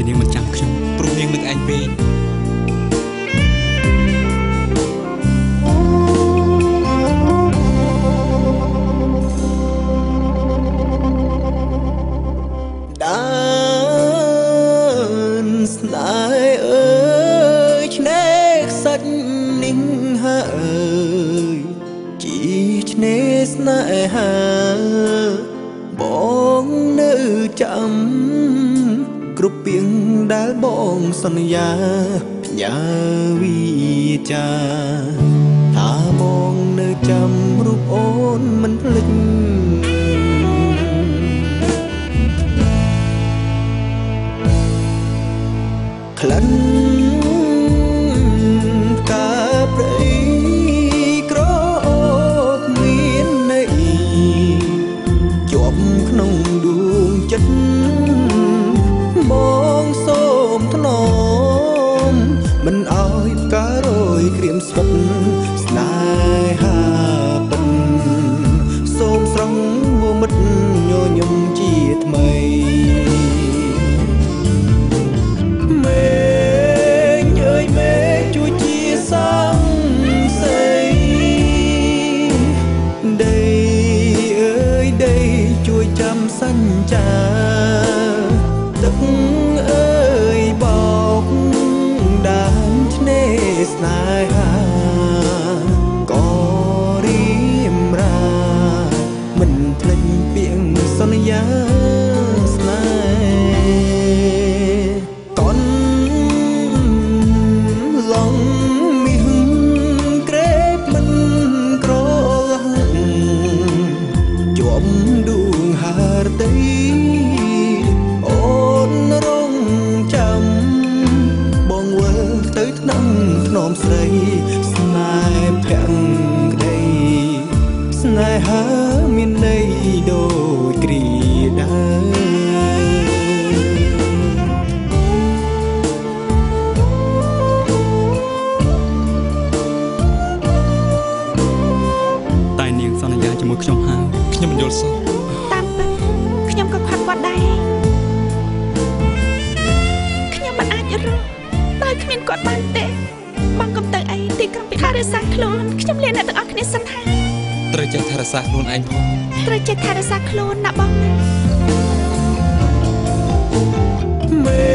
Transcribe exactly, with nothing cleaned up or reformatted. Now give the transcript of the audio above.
នាងមិនចាំខ្ញុំព្រោះនាងនឹកឯងពេកដើរស្នេហ៍អើយឆ្នេរខ្សាច់នេះហើយជីឆ្នេរស្នេហាបងនៅចាំគ្រប់ពីងដែលបងសន្យាផ្ញើវិចាថាបងនៅចាំរូបអូនមិនភ្លេចក្លិនកាព្រៃក្រអូបមានន័យជាប់ក្នុងដួងចិត្តបងសូមថ្នមមិនអោយផ្ការរយក្រៀមស្វិតស្នេហាពិតសូមស្រង់មកមិត្តញញឹមជាថ្មីសញ្ចាទឹកអើយបោកដានឆ្នេរស្នេហាក៏រៀមរាមិនភ្លេចពាក្យសន្យាស្នេហ៍កូនឡងមីហឹងក្រេបមិនក្រឡាជាប់ដួងហារតីអូនរងចាំបងវិលទៅថ្នាំថ្នមស្រីស្នេហ៍ភក្តីស្នេហាមានន័យដូចគ្រាដើតែនាងសន្យាជាមួយខ្ញុំហើយខ្ញុំមិនយល់សោះតាមពិតខ្ញុំក៏ខត់គាត់ដែរខ្ញុំមិនអាចរស់ដោយគ្មានគាត់បានទេបងកុំទៅអីទីក្រុងពីថែរក្សាខ្លួនខ្ញុំលាអ្នកទាំងអស់គ្នាសិនហើយត្រូវចេះថែរក្សាខ្លួនឯងផងត្រូវចេះថែរក្សាខ្លួនណាបងណា